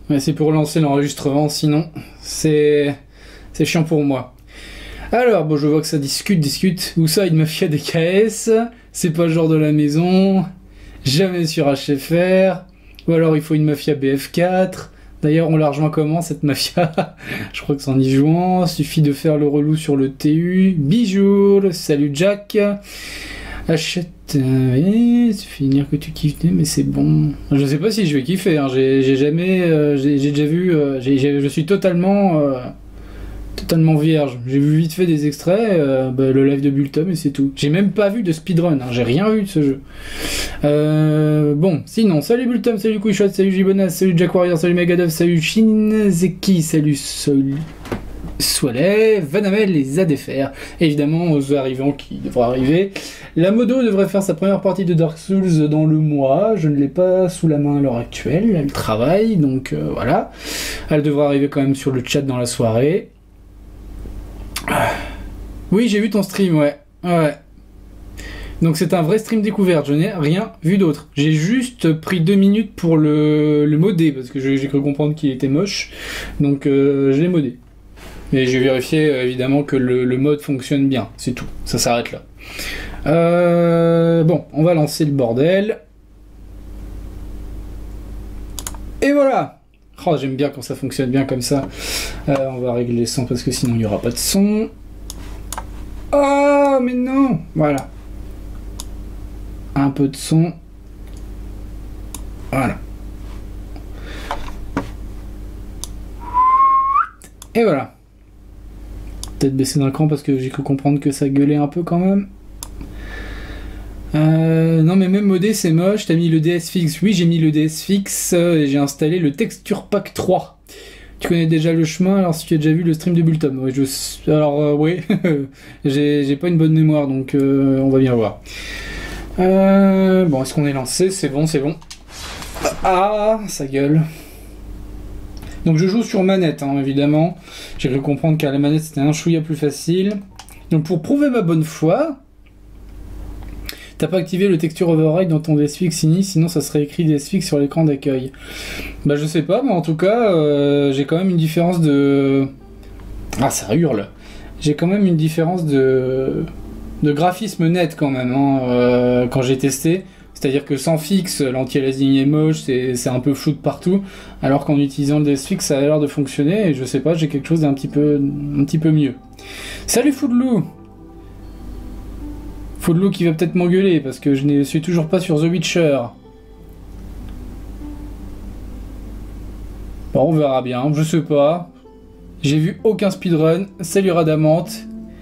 Mais c'est pour lancer l'enregistrement, sinon c'est chiant pour moi. Alors, bon, je vois que ça discute. Où ça, une mafia DKS? C'est pas le genre de la maison. Jamais sur HFR. Ou alors il faut une mafia BF4. D'ailleurs, on la rejoint comment, cette mafia? Je crois que c'est en y jouant. Suffit de faire le relou sur le TU. Bijou, salut Jack. Achète... oui, suffit de dire que tu kiffes, mais c'est bon. Je sais pas si je vais kiffer, hein. J'ai jamais... j'ai déjà vu... je suis totalement vierge. J'ai vu vite fait des extraits, le live de Bultum et c'est tout. J'ai même pas vu de speedrun, hein. J'ai rien vu de ce jeu. Bon, sinon, salut Bultum, salut Quickshot, salut Gibonas, salut Jack Warrior, salut Megadov, salut Shinzeki, salut Soleil, Vanamel et Zadefr. Évidemment, aux arrivants qui devraient arriver. La Modo devrait faire sa première partie de Dark Souls dans le mois. Je ne l'ai pas sous la main à l'heure actuelle. Elle travaille, donc voilà. Elle devrait arriver quand même sur le chat dans la soirée. Oui, j'ai vu ton stream, ouais. Donc c'est un vrai stream découverte, je n'ai rien vu d'autre. J'ai juste pris 2 minutes pour le modder, parce que j'ai cru comprendre qu'il était moche. Donc je l'ai modé. Et j'ai vérifié évidemment que le mode fonctionne bien, c'est tout. Ça s'arrête là. Bon, on va lancer le bordel. Et voilà. Oh, j'aime bien quand ça fonctionne bien comme ça. On va régler le son parce que sinon il n'y aura pas de son. Oh, mais non. Voilà. Un peu de son. Voilà. Et voilà. Peut-être baisser d'un cran parce que j'ai cru comprendre que ça gueulait un peu quand même. Non mais même modé c'est moche, t'as mis le DS fixe. Oui, j'ai mis le DS fixe et j'ai installé le Texture Pack 3. Tu connais déjà le chemin, alors si tu as déjà vu le stream de Bultum. Oui, oui, j'ai pas une bonne mémoire, donc on va bien voir. Bon, est-ce qu'on est lancé? C'est bon, c'est bon. Ah, ça gueule. Donc je joue sur manette, hein, évidemment. J'ai cru comprendre qu'à la manette c'était un chouïa plus facile. Donc pour prouver ma bonne foi, t'as pas activé le texture override dans ton DSFix ini, sinon ça serait écrit DSFix sur l'écran d'accueil. Bah je sais pas, mais en tout cas, j'ai quand même une différence de... Ah, ça hurle. J'ai quand même une différence de graphisme net quand même, hein, quand j'ai testé. C'est-à-dire que sans fixe, l'anti-aliasing est moche, c'est un peu flou de partout, alors qu'en utilisant le DSFix, ça a l'air de fonctionner, et je sais pas, j'ai quelque chose d'un petit peu mieux. Salut Foodloo! Foodloo qui va peut-être m'engueuler, parce que je ne suis toujours pas sur The Witcher. Bon, on verra bien, je sais pas. J'ai vu aucun speedrun. Salut Radamante.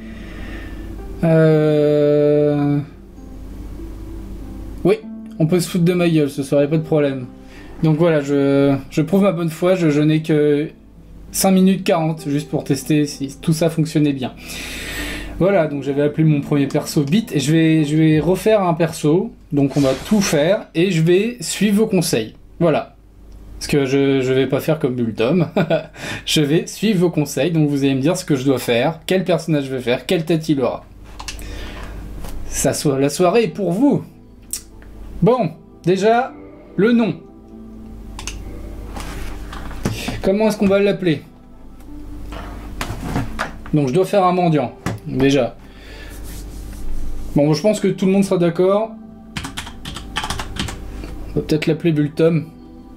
Oui, on peut se foutre de ma gueule, ce serait pas de problème. Donc voilà, je prouve ma bonne foi, je n'ai que 5 minutes 40 juste pour tester si tout ça fonctionnait bien. Voilà, donc j'avais appelé mon premier perso Bit et je vais refaire un perso, donc on va tout faire et je vais suivre vos conseils. Voilà. Parce que je vais pas faire comme Bultum. Je vais suivre vos conseils, donc vous allez me dire ce que je dois faire, quel personnage je vais faire, quelle tête il aura. La soirée est pour vous. Bon, déjà, le nom. Comment est-ce qu'on va l'appeler? Donc je dois faire un mendiant, déjà. Bon, je pense que tout le monde sera d'accord. On va peut-être l'appeler Bultum.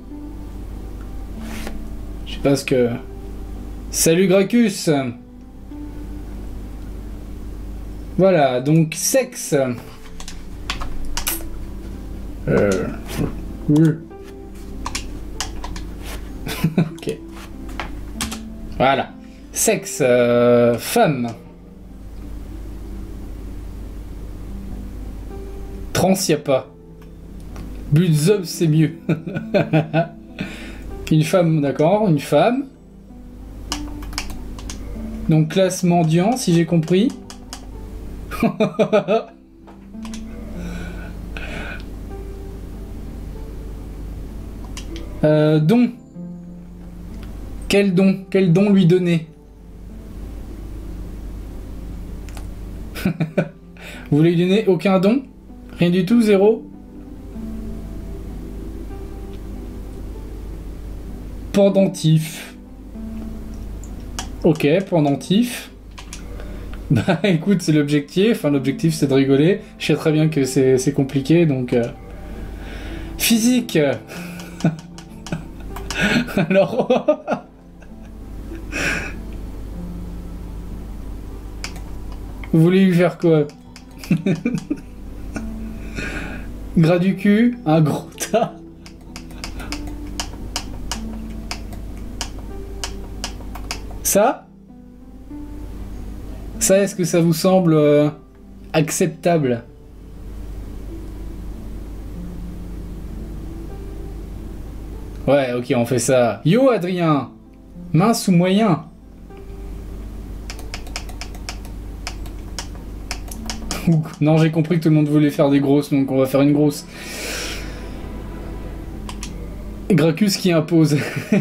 Je sais pas ce que... Salut Gracchus. Voilà, donc sexe. Ok. Voilà. Sexe, femme. Trans, y a pas. Bulzum, c'est mieux. Une femme, d'accord, une femme. Donc classe mendiant, si j'ai compris. Don. Quel don? Quel don lui donner? Vous voulez lui donner aucun don? Rien du tout, zéro? Pendentif. Ok, pendentif. Bah écoute, c'est l'objectif. Enfin, l'objectif, c'est de rigoler. Je sais très bien que c'est compliqué, donc... Physique. Alors... Vous voulez lui faire quoi? Gras du cul, un gros tas. Ça? Ça, est-ce que ça vous semble acceptable? Ouais, ok, on fait ça. Yo, Adrien! Mince ou moyen? Non, j'ai compris que tout le monde voulait faire des grosses, donc on va faire une grosse. Gracchus qui impose.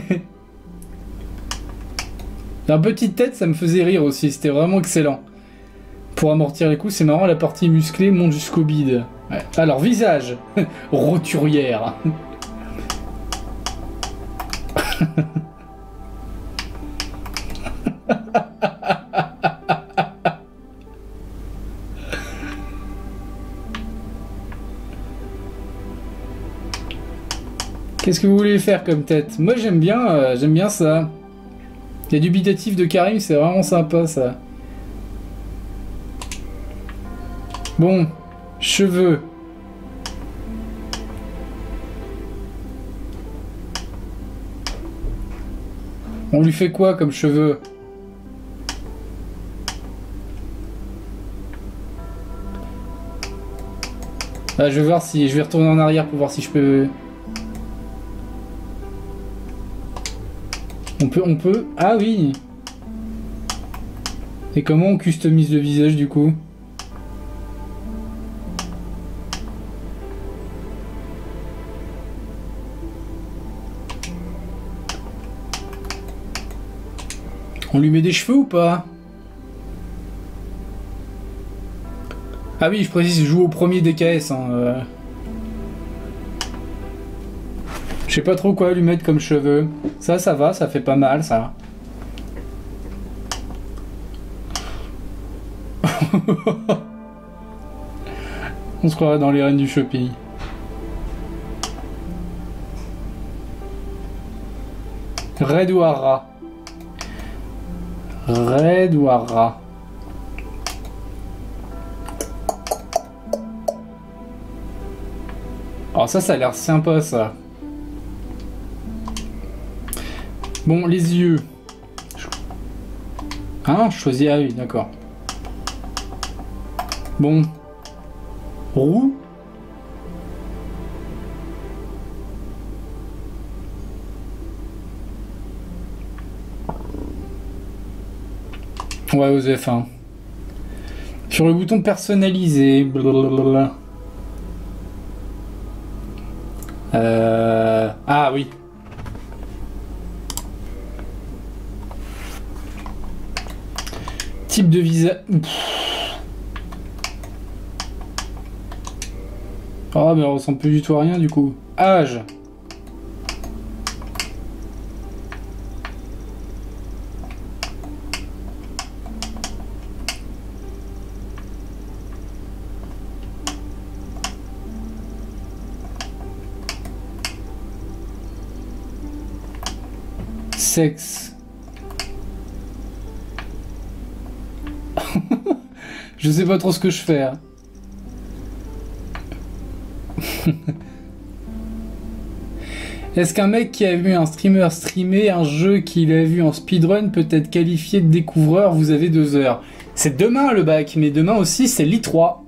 La petite tête, ça me faisait rire aussi, c'était vraiment excellent. Pour amortir les coups, c'est marrant, la partie musclée monte jusqu'au bide. Ouais. Alors, visage. Roturière. Qu'est-ce que vous voulez faire comme tête? Moi j'aime bien ça. Il y a dubitatif de Karim, c'est vraiment sympa ça. Bon, cheveux. On lui fait quoi comme cheveux? Ah, je vais voir si... Je vais retourner en arrière pour voir si je peux... On peut... Ah oui. Et comment on customise le visage du coup? On lui met des cheveux ou pas? Ah oui, je précise, je joue au premier DKS. Hein, Je sais pas trop quoi lui mettre comme cheveux. Ça va, ça fait pas mal, ça. On se croirait dans les reines du shopping. Red ou Ara? Red ou Ara? Alors ça a l'air sympa, ça. Bon, les yeux. Hein, je choisis... Ah oui, d'accord. Bon. Roux. Ouais, Osef, hein. Sur le bouton personnaliser. Blablabla. Ah oui. Type de visage. Oh, mais on ressemble plus du tout à rien du coup. Âge. Sexe. Je sais pas trop ce que je fais. Hein. Est-ce qu'un mec qui a vu un streamer streamer un jeu qu'il a vu en speedrun peut être qualifié de découvreur? Vous avez 2 heures. C'est demain le bac, mais demain aussi c'est l'I3.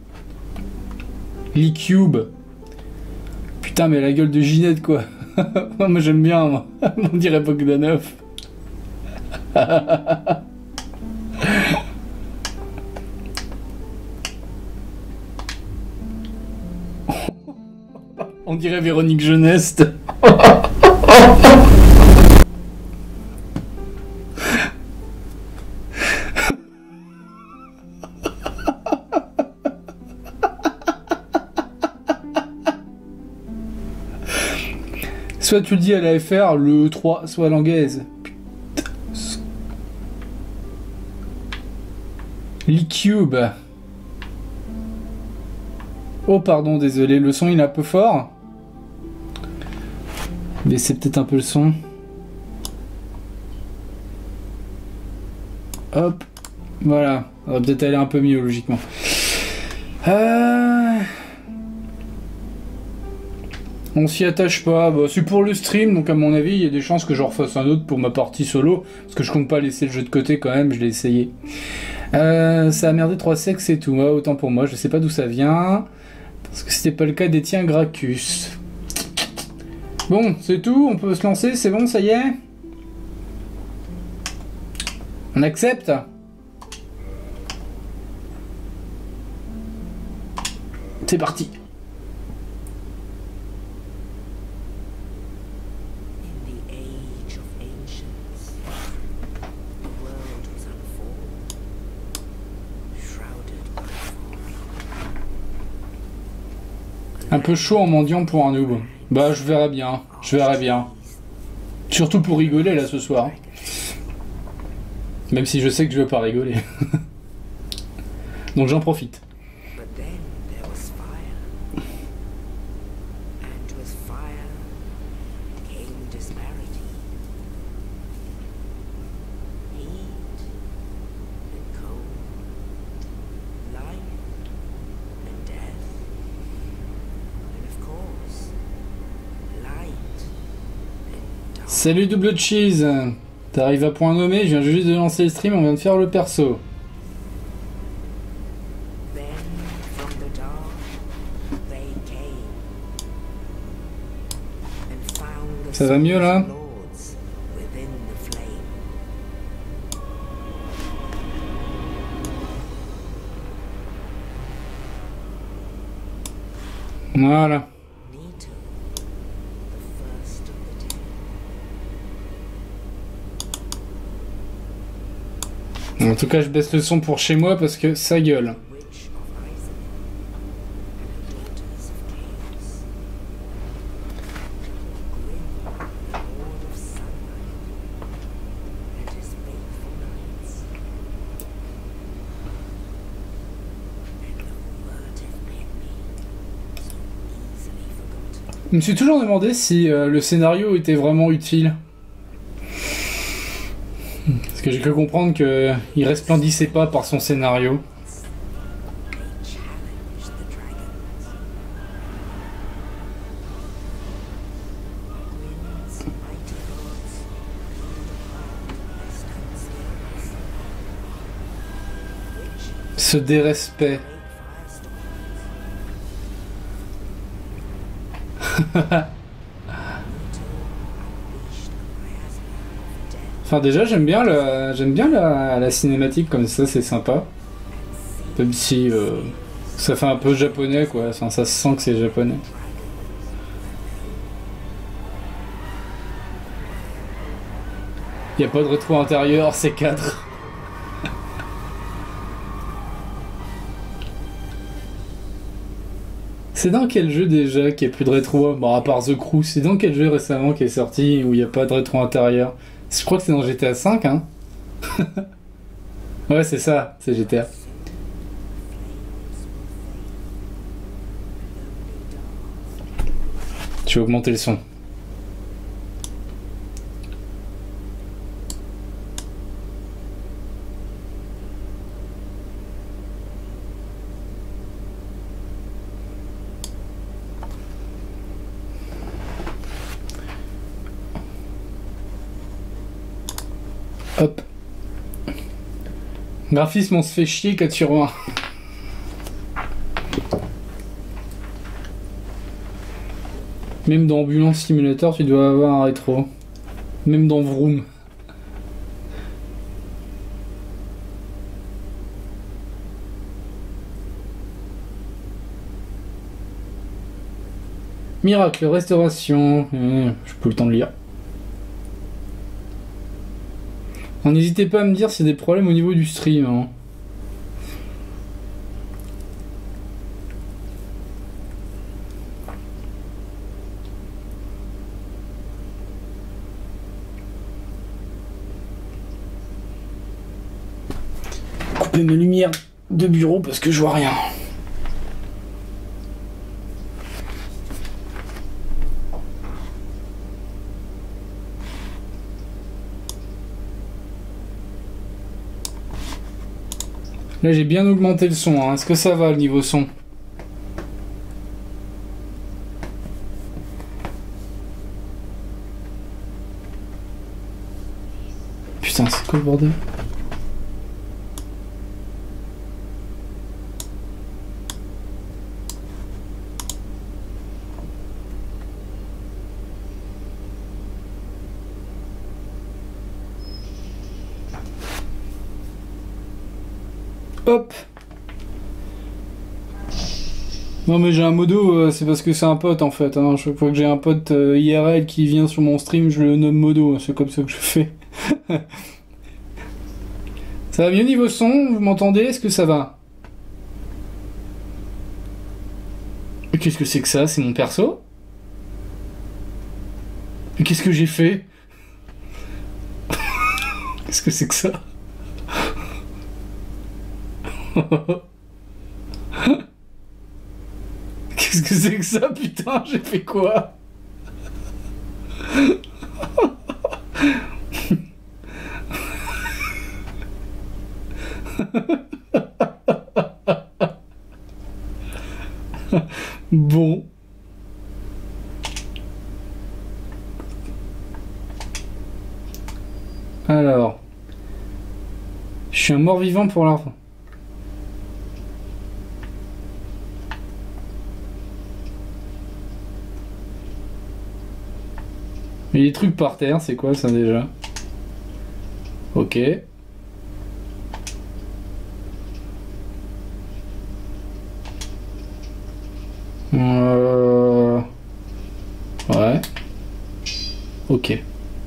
l'E-Cube. Putain, mais la gueule de Ginette quoi. Moi j'aime bien, moi. On dirait Bogdanov. On dirait Véronique Jeuneste. Soit tu le dis à la FR, le 3, soit à l'anglaise. L'E-Cube. Oh pardon, désolé, le son il est un peu fort. Baissez peut-être un peu le son. Hop, voilà. On va peut-être aller un peu mieux logiquement. On s'y attache pas. Bah, c'est pour le stream, donc à mon avis, il y a des chances que je refasse un autre pour ma partie solo. Parce que je compte pas laisser le jeu de côté quand même, je l'ai essayé. Ça a merdé 3 sexes et tout. Ah, autant pour moi, je sais pas d'où ça vient. Parce que c'était pas le cas d'Etienne Gracchus. Bon, c'est tout, on peut se lancer, c'est bon, ça y est? On accepte? C'est parti. Un peu chaud en mendiant pour un noob. Bah je verrai bien, je verrai bien. Surtout pour rigoler là ce soir. Même si je sais que je veux pas rigoler. Donc j'en profite. Salut Double Cheese. T'arrives à point nommé, je viens juste de lancer le stream, on vient de faire le perso. Ça va mieux là? Voilà. En tout cas, je baisse le son pour chez moi parce que ça gueule. Je me suis toujours demandé si le scénario était vraiment utile. Parce que j'ai cru comprendre qu'il resplendissait pas par son scénario. Ce dérespect. Enfin déjà j'aime bien la cinématique comme ça, c'est sympa. Même si ça fait un peu japonais quoi, enfin, ça se sent que c'est japonais. Y a pas de rétro intérieur, c'est 4. C'est dans quel jeu déjà qu'il n'y a plus de rétro? Bon, à part The Crew, c'est dans quel jeu récemment qui est sorti où il n'y a pas de rétro intérieur? Je crois que c'est dans GTA V, hein. Ouais, c'est ça, c'est GTA. Je vais augmenter le son. Hop. Graphisme, on se fait chier 4 sur 1. Même dans Ambulance Simulator, tu dois avoir un rétro. Même dans Vroom. Miracle, restauration. J'ai pas eu le temps de lire. N'hésitez pas à me dire s'il y a des problèmes au niveau du stream. Hein. couper ma lumière de bureau parce que je vois rien. Là j'ai bien augmenté le son, hein. Est-ce que ça va le niveau son? Putain, c'est quoi le bordel? Hop. Non mais j'ai un modo, c'est parce que c'est un pote en fait, hein. Chaque fois que j'ai un pote IRL qui vient sur mon stream, je le nomme modo, c'est comme ça que je fais. Ça va mieux niveau son, vous m'entendez? Est-ce que ça va? Qu'est-ce que c'est que ça? C'est mon perso? Mais qu'est-ce que j'ai fait? Qu'est-ce que c'est que ça? Qu'est-ce que c'est que ça, putain? J'ai fait quoi? Bon. Alors. Je suis un mort-vivant pour l'argent. Il y a des trucs par terre, c'est quoi ça déjà? Ok. Ouais. Ok.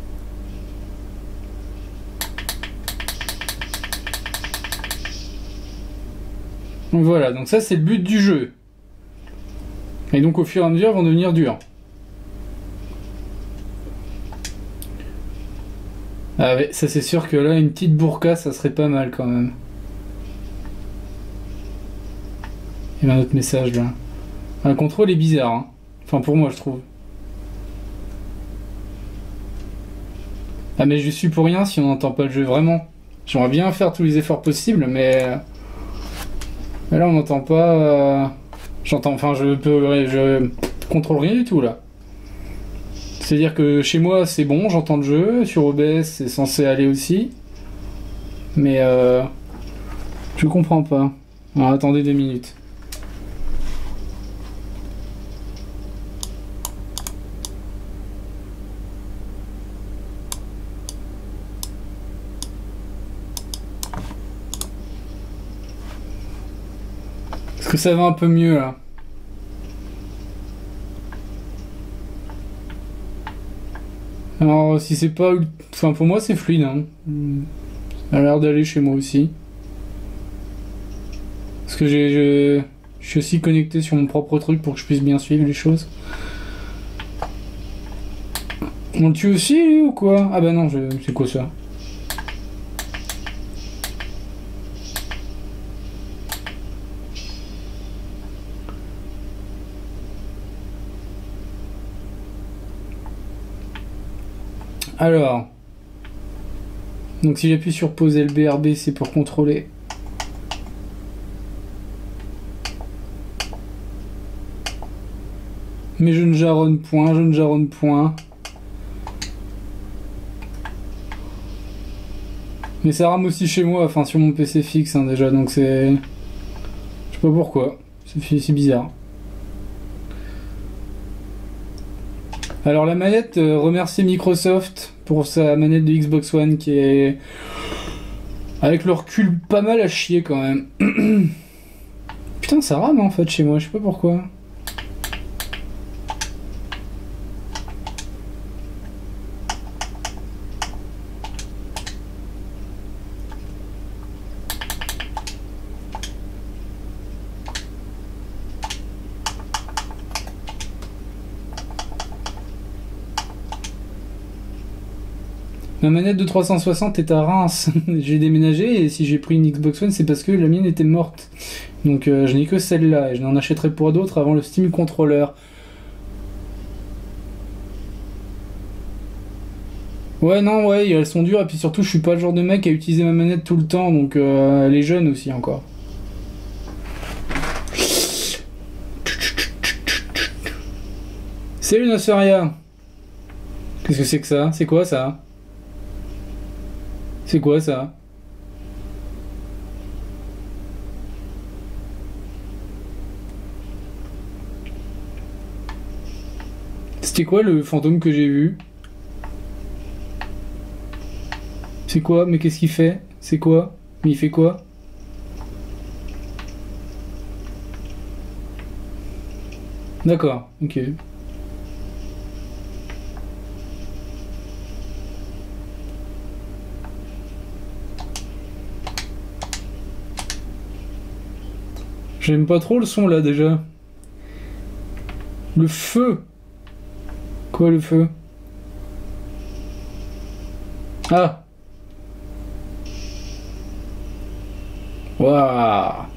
Donc voilà, donc ça c'est le but du jeu. Et donc au fur et à mesure, ils vont devenir durs. Ah ouais, ça c'est sûr que là, une petite burqa, ça serait pas mal quand même. Il y a un autre message là. Le contrôle est bizarre, hein. Enfin pour moi je trouve. Ah mais je suis pour rien si on n'entend pas le jeu, vraiment. J'aimerais bien faire tous les efforts possibles, mais là on n'entend pas... J'entends, enfin je contrôle rien du tout là. C'est-à-dire que chez moi c'est bon, j'entends le jeu, sur OBS c'est censé aller aussi. Mais je comprends pas. Alors, attendez 2 minutes. Est-ce que ça va un peu mieux là? Alors si c'est pas... Enfin pour moi c'est fluide, hein. Ça a l'air d'aller chez moi aussi. Parce que je suis aussi connecté sur mon propre truc pour que je puisse bien suivre les choses. On le tue aussi lui ou quoi? Ah bah non, c'est quoi ça? Alors, donc si j'appuie sur pause LBRB, c'est pour contrôler. Mais je ne jarronne point, je ne jarronne point. Mais ça rame aussi chez moi, enfin sur mon PC fixe hein, déjà, donc c'est... Je sais pas pourquoi, c'est bizarre. Alors la manette, remercier Microsoft pour sa manette de Xbox One qui est avec le recul pas mal à chier quand même. Putain ça rame en fait chez moi, je sais pas pourquoi. Ma manette de 360 est à Reims. J'ai déménagé et si j'ai pris une Xbox One, c'est parce que la mienne était morte. Donc je n'ai que celle-là et je n'en achèterai pour d'autres avant le Steam Controller. Ouais, non, ouais, elles sont dures et puis surtout, je suis pas le genre de mec à utiliser ma manette tout le temps, donc elle est jeune aussi encore. Salut Nosferia. Qu'est-ce que c'est que ça? C'est quoi ça? C'est quoi ça? C'était quoi le fantôme que j'ai vu? C'est quoi? Mais qu'est-ce qu'il fait? C'est quoi? Mais il fait quoi? D'accord, ok. J'aime pas trop le son là déjà. Le feu! Quoi le feu? Ah! Waouh!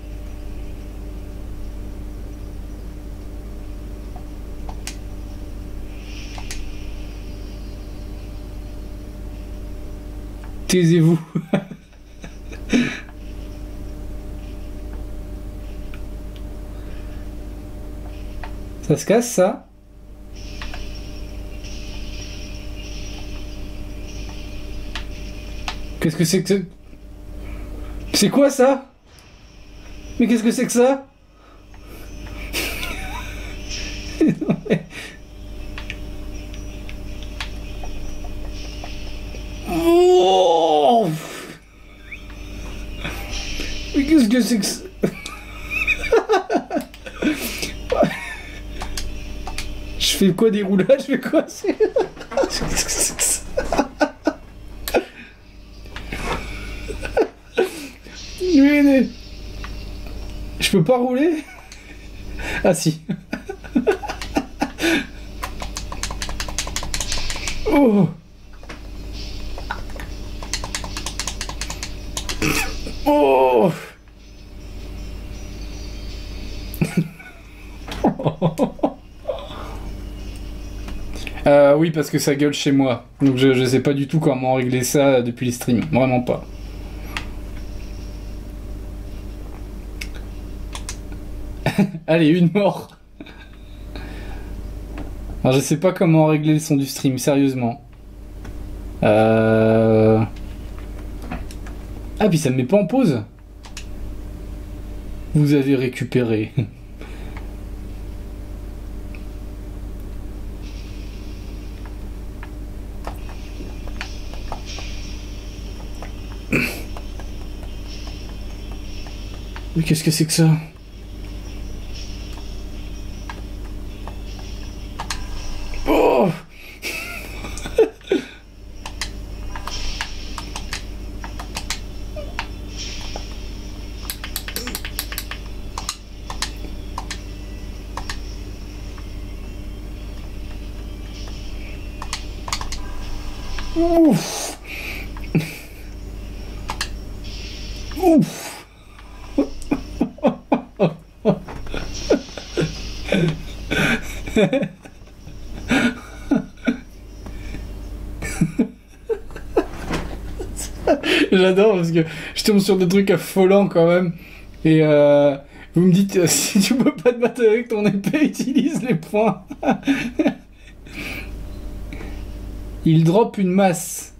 Taisez-vous. Ça se casse ça? Qu'est-ce que c'est que... C'est quoi ça? Mais qu'est-ce que c'est que ça? Oh, mais qu'est-ce que c'est que ça? Je fais quoi des roulages? Je fais quoi? Qu'est-ce que c'est que ça? Mais... Je peux pas rouler? Ah si. Oh. Oh. Oui, parce que ça gueule chez moi. Donc je sais pas du tout comment régler ça depuis les streams. Vraiment pas. Allez, une mort. Alors, je sais pas comment régler le son du stream, sérieusement. Ah, puis ça me met pas en pause. Vous avez récupéré. Mais qu'est-ce que c'est que ça? Oh. Ouf. Ouf. J'adore parce que je tombe sur des trucs affolants quand même. Et vous me dites, si tu peux pas te battre avec ton épée, utilise les poings. Il drop une masse.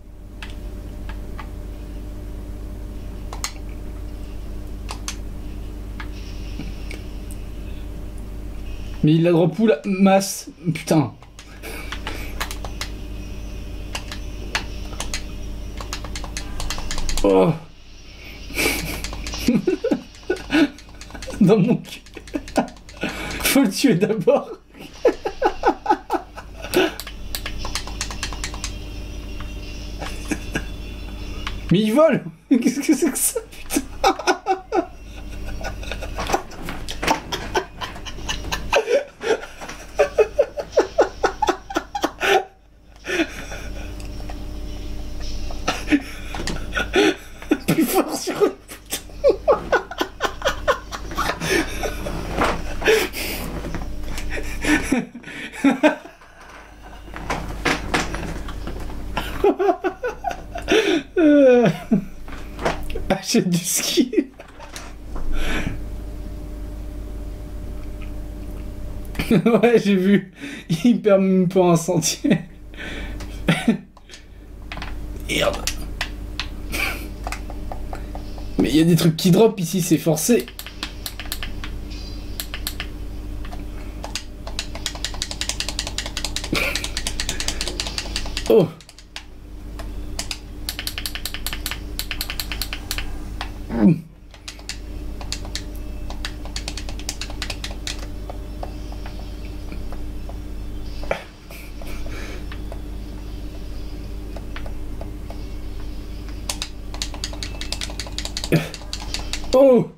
Mais il la drop où la masse? Putain. Oh. Dans mon cul. Faut le tuer d'abord. Mais il vole. Qu'est-ce que c'est que ça, putain? fort sur le bouton. Achète du ski. Ouais, j'ai vu. Il perd même pas un sentier. Merde. Mais il y a des trucs qui drop ici, c'est forcé. Oh. Oh.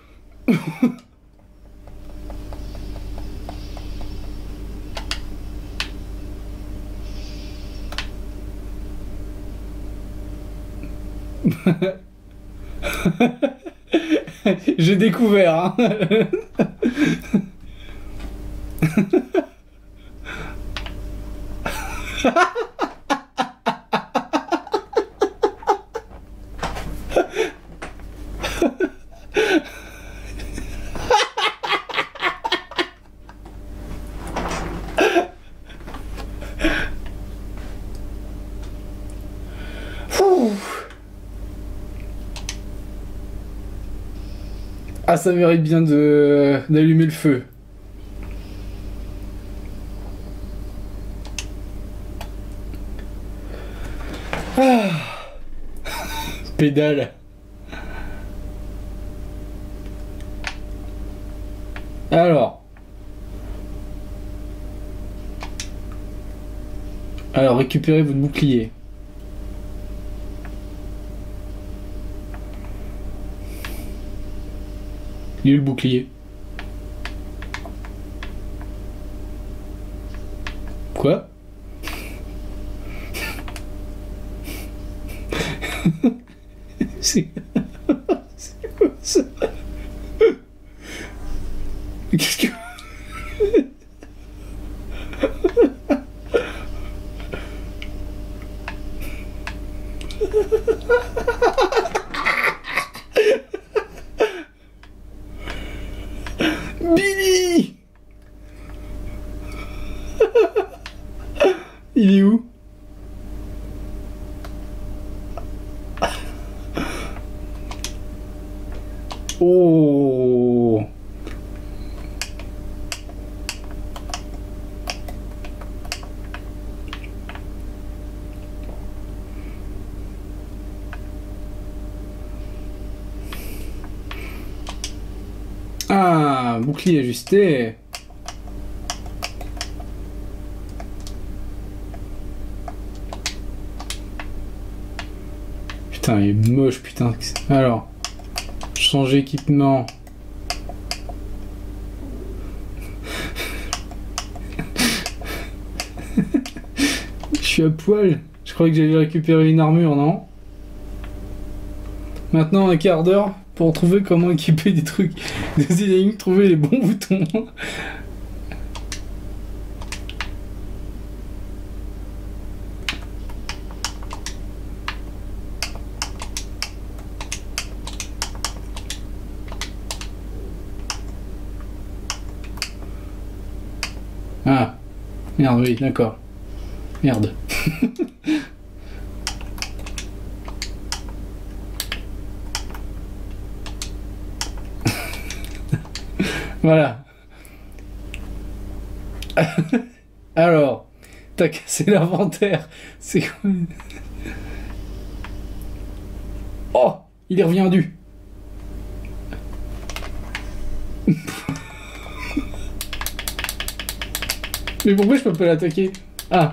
J'ai découvert, hein. Ah, ça mérite bien d'allumer le feu. Ah. Pédale. Alors, récupérez votre bouclier. Il est où le bouclier? Quoi? C'est quoi ça? Qu'est-ce que... Billy! Il est où? Oh! Ah, bouclier ajusté. Putain, il est moche, putain. Alors, changer équipement. Je suis à poil. Je croyais que j'allais récupérer une armure, non? Maintenant, un quart d'heure pour trouver comment équiper des trucs. Trouver les bons boutons. Ah, merde, oui, d'accord. Merde. Voilà. Alors, t'as cassé l'inventaire. C'est quoi? Oh, il est reviendu. Mais pourquoi je peux pas l'attaquer? Ah.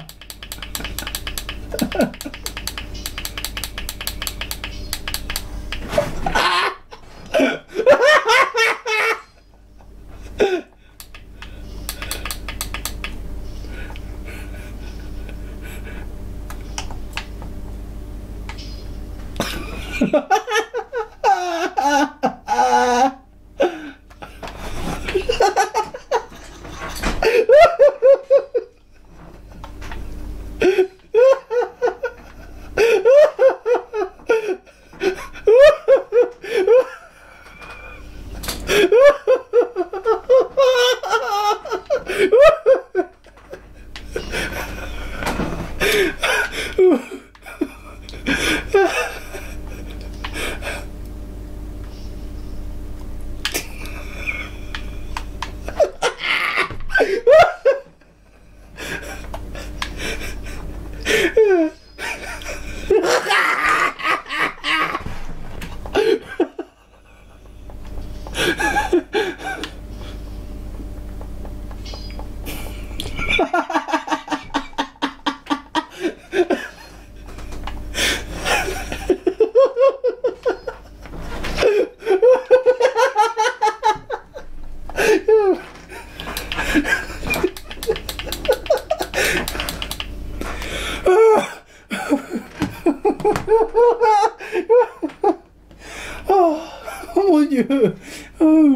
Oh, oh mon Dieu. Oh.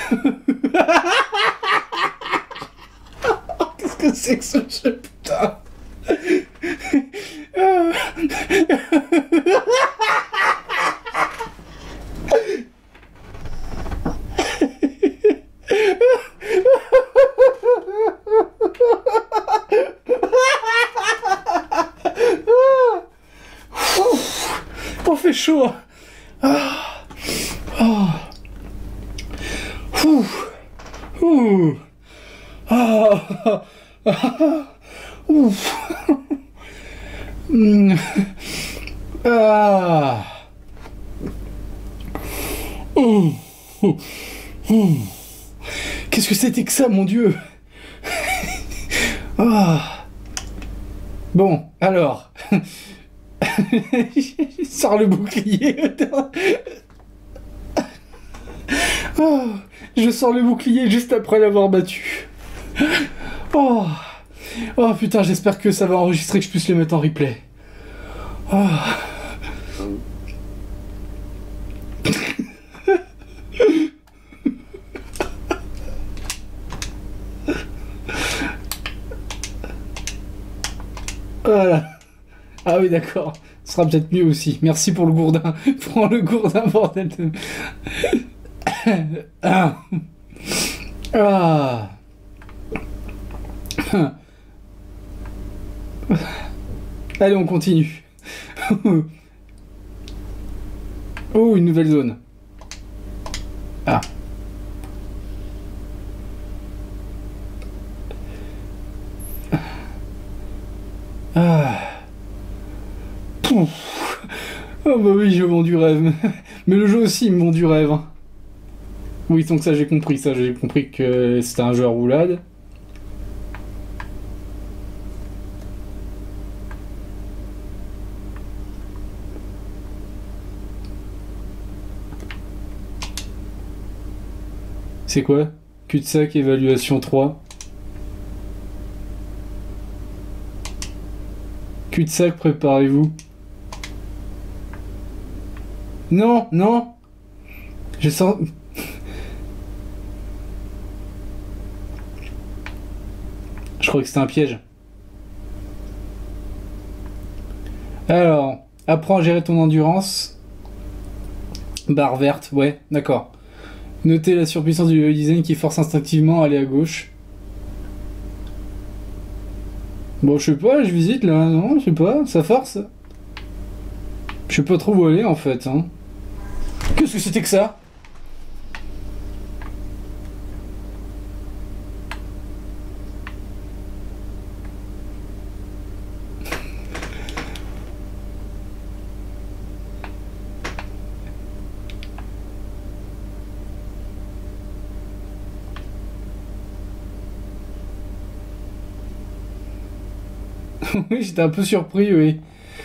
Qu'est-ce que c'est que ce jeu, putain. On fait chaud. Ah. Oh. Ouh. Ouh. Ah. Ah. Ouf. Ah. Ouh. Ouh. Qu'est-ce que c'était que ça, mon Dieu? Ah. Bon, alors. Sors le bouclier. Oh, je sors le bouclier juste après l'avoir battu. Oh. Oh putain, j'espère que ça va enregistrer, que je puisse le mettre en replay. Oh. Voilà. Ah oui, d'accord. Ce sera peut-être mieux aussi. Merci pour le gourdin. Prends le gourdin, bordel de... Ah. Ah. Allez, on continue. Oh, une nouvelle zone. Ah. Ah. Pouf. Oh bah oui, je vends du rêve. Mais le jeu aussi, il me vend du rêve. Oui, donc ça j'ai compris que c'était un jeu à roulade. C'est quoi? Cul-de-sac, évaluation 3. Cul-de-sac, préparez-vous. Non, non. Je sens... Je crois que c'était un piège. Alors, apprends à gérer ton endurance. Barre verte, ouais, d'accord. Notez la surpuissance du level design qui force instinctivement à aller à gauche. Bon, je sais pas, je visite là, non, je sais pas, ça force. Je sais pas trop où aller en fait, hein. Qu'est-ce que c'était que ça? Oui, j'étais un peu surpris, oui.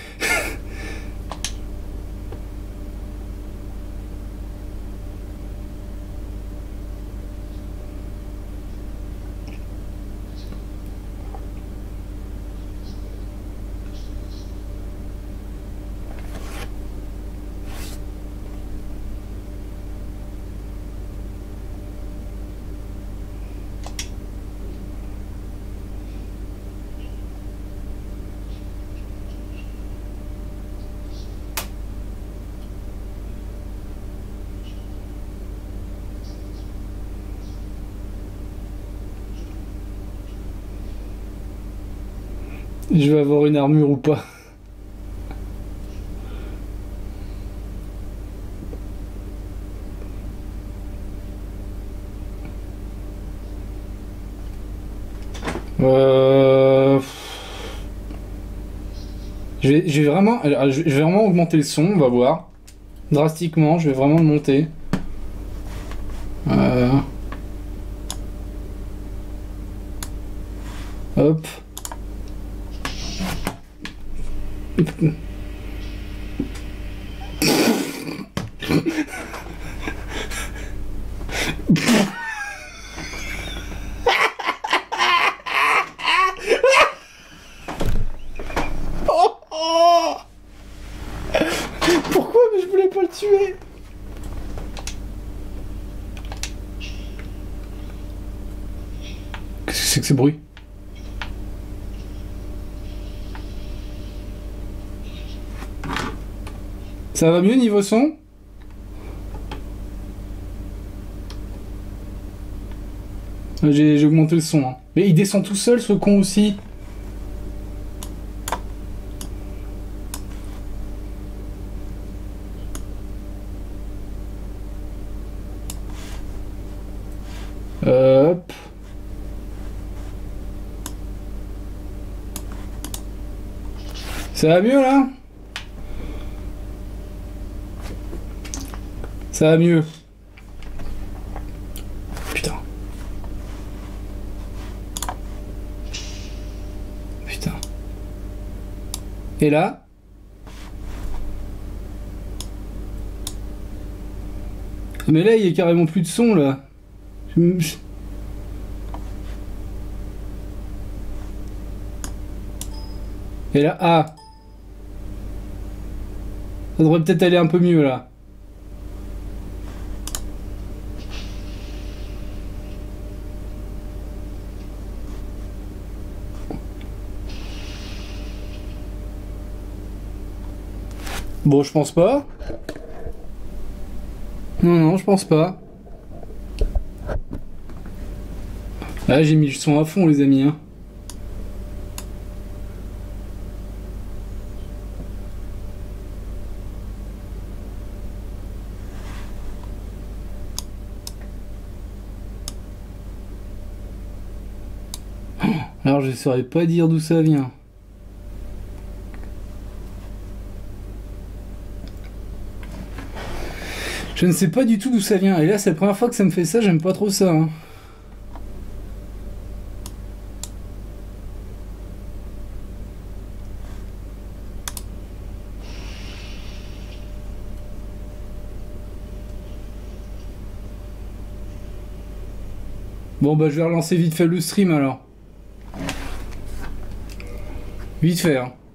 Je vais avoir une armure ou pas? Euh... je vais vraiment, alors, je vais vraiment augmenter le son, on va voir. Drastiquement, je vais vraiment le monter. Hop. tuer. Qu'est-ce que c'est que ce bruit? Ça va mieux niveau son? J'ai augmenté le son. Hein. Mais il descend tout seul ce con aussi. Hop. Ça va mieux là? Ça va mieux. Putain. Putain. Et là? Mais là, il y a carrément plus de son là. Et là, ah. Ça devrait peut-être aller un peu mieux là. Bon, je pense pas. Non, je pense pas. Là, j'ai mis le son à fond, les amis. Hein. Alors, je saurais pas dire d'où ça vient. Je ne sais pas du tout d'où ça vient. Et là, c'est la première fois que ça me fait ça, j'aime pas trop ça. Hein. Bon, bah, je vais relancer vite fait le stream alors. Vite fait, hein.